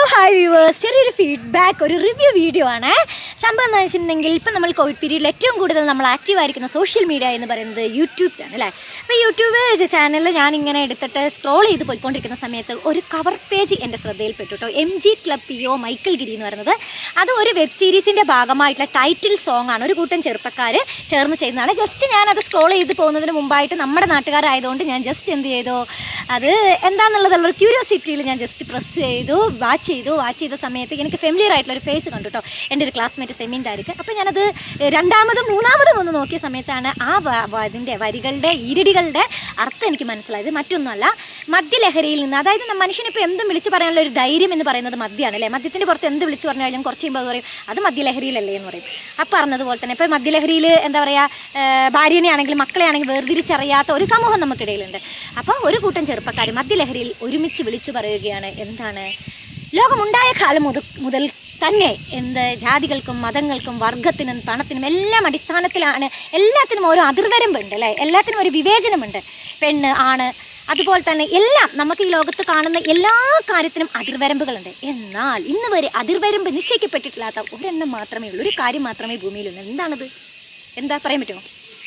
Hi viewers, ചെറിയൊരു feedback, ഒരു review video ആണ്. സംഭവം എന്ന് വെച്ചിട്ടുണ്ടെങ്കിൽ ഇപ്പം നമ്മൾ കോവിഡ് പീരീഡിൽ ഏറ്റവും കൂടുതൽ നമ്മൾ ആക്റ്റീവ് ആയിരിക്കുന്ന സോഷ്യൽ മീഡിയ എന്ന് പറയുന്നത് യൂട്യൂബ് ചാനൽ അല്ലേ. അപ്പോൾ യൂട്യൂബ് ചാനലിൽ ഞാനിങ്ങനെ എടുത്തിട്ട് സ്ക്രോൾ ചെയ്ത് പോയിക്കൊണ്ടിരിക്കുന്ന സമയത്ത് ഒരു കവർ പേജ് എൻ്റെ ശ്രദ്ധയിൽപ്പെട്ടു കേട്ടോ. MG Club PO Michael Giri എന്ന് പറയുന്നത് അത് ഒരു വെബ് സീരീസിൻ്റെ ഭാഗമായിട്ടുള്ള ടൈറ്റിൽ സോങ് ആണ്. ഒരു കൂട്ടം ചെറുപ്പക്കാർ ചേർന്ന് ചെയ്യുന്നതാണ്. ജസ്റ്റ് ഞാനത് സ്ക്രോൾ ചെയ്ത് പോകുന്നതിന് മുമ്പായിട്ട് നമ്മുടെ നാട്ടുകാരായതുകൊണ്ട് ഞാൻ ജസ്റ്റ് എന്ത് ചെയ്തു, അത് എന്താണെന്നുള്ളതുള്ള ഒരു ക്യൂരിയോസിറ്റിയിൽ ഞാൻ ജസ്റ്റ് പ്രസ് ചെയ്തു, വാച്ച് ചെയ്ത സമയത്ത് എനിക്ക് ഫെമിലിയർ ആയിട്ടുള്ളൊരു ഫേസ് കണ്ടു കേട്ടോ. എൻ്റെ ഒരു ക്ലാസ്മേറ്റ് സെമീൻ താരിക്ക്. അപ്പോൾ ഞാനത് രണ്ടാമതും മൂന്നാമതും ഒന്ന് നോക്കിയ സമയത്താണ് അതിൻ്റെ വരികളുടെ ഈരടികളുടെ അർത്ഥം എനിക്ക് മനസ്സിലായത്. മറ്റൊന്നുമല്ല, മദ്യലഹരിയിൽ നിന്ന്, അതായത് മനുഷ്യനിപ്പോൾ എന്തും വിളിച്ച് പറയാനുള്ള ഒരു ധൈര്യം എന്ന് പറയുന്നത് മദ്യമാണ് അല്ലേ. മദ്യത്തിൻ്റെ പുറത്ത് എന്ത് വിളിച്ച് പറഞ്ഞാലും കുറച്ച് കഴിയുമ്പോൾ അത് പറയും അത് മദ്യലഹരിയിലല്ലേ എന്ന് പറയും. അപ്പോൾ പറഞ്ഞതുപോലെ തന്നെ ഇപ്പോൾ മദ്യലഹരിയിൽ എന്താ പറയുക, ഭാര്യനെ ആണെങ്കിലും മക്കളെ ആണെങ്കിലും വേർതിരിച്ചറിയാത്ത ഒരു സമൂഹം നമുക്കിടയിലുണ്ട്. അപ്പോൾ ഒരു കൂട്ടം ചെറുപ്പക്കാർ മദ്യലഹരിയിൽ ഒരുമിച്ച് വിളിച്ചു പറയുകയാണ്, എന്താണ്, ലോകമുണ്ടായ കാലം മുതൽ തന്നെ ജാതികൾക്കും മതങ്ങൾക്കും വർഗത്തിനും പണത്തിനും എല്ലാം അടിസ്ഥാനത്തിലാണ്, എല്ലാത്തിനും ഓരോ അതിർവരമ്പുണ്ട് അല്ലേ, എല്ലാത്തിനും ഒരു വിവേചനമുണ്ട്. പെണ്ണ് ആണ്, അതുപോലെ തന്നെ എല്ലാം നമുക്ക് ഈ ലോകത്ത് കാണുന്ന എല്ലാ കാര്യത്തിനും അതിർവരമ്പുകളുണ്ട്. എന്നാൽ ഇന്ന് വരെ അതിർവരമ്പ് നിശ്ചയിക്കപ്പെട്ടിട്ടില്ലാത്ത ഒരെണ്ണം മാത്രമേ ഉള്ളൂ, ഒരു കാര്യം മാത്രമേ ഭൂമിയിലുള്ളൂ. എന്താണത്? എന്താ പറയാൻ പറ്റുമോ?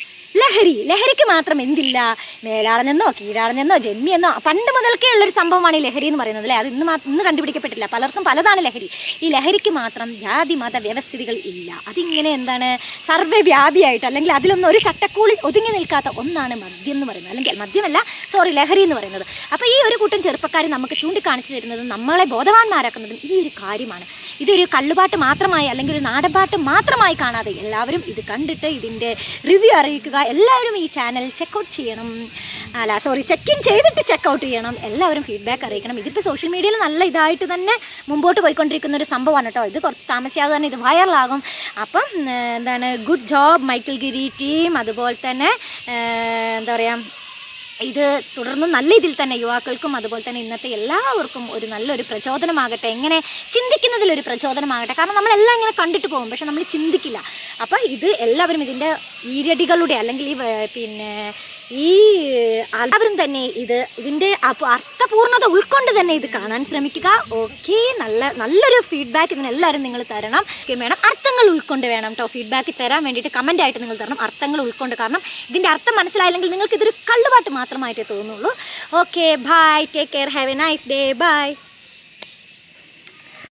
ലഹരിക്ക് മാത്രം എന്തില്ല, മേലാളനെന്നോ കീഴാളനെന്നോ ജന്മിയെന്നോ പണ്ട് മുതൽക്കേ ഉള്ളൊരു സംഭവമാണ് ഈ ലഹരി എന്ന് പറയുന്നത് അല്ലേ. അത് ഇന്ന് കണ്ടുപിടിക്കപ്പെട്ടില്ല, പലർക്കും പലതാണ് ലഹരി. ഈ ലഹരിക്ക് മാത്രം ജാതി മത വ്യവസ്ഥിതികൾ ഇല്ല. അതിങ്ങനെ എന്താണ് സർവ്വവ്യാപിയായിട്ട്, അല്ലെങ്കിൽ അതിലൊന്നും ഒരു ചട്ടക്കൂളിൽ ഒതുങ്ങി നിൽക്കാത്ത ഒന്നാണ് മദ്യം എന്ന് പറയുന്നത്, അല്ലെങ്കിൽ ലഹരി എന്ന് പറയുന്നത്. അപ്പോൾ ഈ ഒരു കൂട്ടം ചെറുപ്പക്കാർ നമുക്ക് ചൂണ്ടിക്കാണിച്ചു തരുന്നതും നമ്മളെ ബോധവാന്മാരാക്കുന്നതും ഈ ഒരു കാര്യമാണ്. ഇതൊരു കള്ളുപാട്ട് മാത്രമായി അല്ലെങ്കിൽ ഒരു നാടൻപാട്ട് മാത്രമായി കാണാതെ എല്ലാവരും ഇത് കണ്ടിട്ട് ഇതിൻ്റെ റിവ്യൂ അറിയിക്കുക. എല്ലാവരും ഈ ചാനൽ ചെക്കൗട്ട് ചെയ്യണം, ചെക്ക് ഇൻ ചെയ്തിട്ട് ചെക്കൗട്ട് ചെയ്യണം. എല്ലാവരും ഫീഡ്ബാക്ക് അറിയിക്കണം. ഇതിപ്പോൾ സോഷ്യൽ മീഡിയയിൽ നല്ല ഇതായിട്ട് തന്നെ മുമ്പോട്ട് പോയിക്കൊണ്ടിരിക്കുന്ന ഒരു സംഭവമാണ് കേട്ടോ. ഇത് കുറച്ച് താമസിയാതെ തന്നെ ഇത് വൈറലാകും. അപ്പം എന്താണ്, good job Michael Giri team. അതുപോലെ തന്നെ എന്താ പറയുക, ഇത് തുടർന്നും നല്ല ഇതിൽ തന്നെ യുവാക്കൾക്കും അതുപോലെ തന്നെ ഇന്നത്തെ എല്ലാവർക്കും ഒരു നല്ലൊരു പ്രചോദനമാകട്ടെ, എങ്ങനെ ചിന്തിക്കുന്നതിലൊരു പ്രചോദനമാകട്ടെ. കാരണം നമ്മളെല്ലാം ഇങ്ങനെ കണ്ടിട്ട് പോകും, പക്ഷെ നമ്മൾ ചിന്തിക്കില്ല. അപ്പോൾ ഇത് എല്ലാവരും ഇതിൻ്റെ ഈരടികളുടെ അല്ലെങ്കിൽ എല്ലാവരും തന്നെ ഇതിൻ്റെ അർത്ഥപൂർണ്ണത ഉൾക്കൊണ്ട് തന്നെ ഇത് കാണാൻ ശ്രമിക്കുക. ഓക്കെ, നല്ലൊരു ഫീഡ്ബാക്ക് ഇതിനെല്ലാവരും നിങ്ങൾ തരണം. വേണം അർത്ഥങ്ങൾ ഉൾക്കൊണ്ട് വേണം കേട്ടോ ഫീഡ്ബാക്ക് തരാൻ വേണ്ടിയിട്ട്. കമൻ്റ് ആയിട്ട് നിങ്ങൾ തരണം അർത്ഥങ്ങൾ ഉൾക്കൊണ്ട്. കാരണം ഇതിൻ്റെ അർത്ഥം മനസ്സിലായില്ലെങ്കിൽ നിങ്ങൾക്ക് ഇതൊരു കള്ളുപാട്ട് മാത്രമായിട്ടേ തോന്നുള്ളൂ. Okay, bye, take care, have a nice day, by.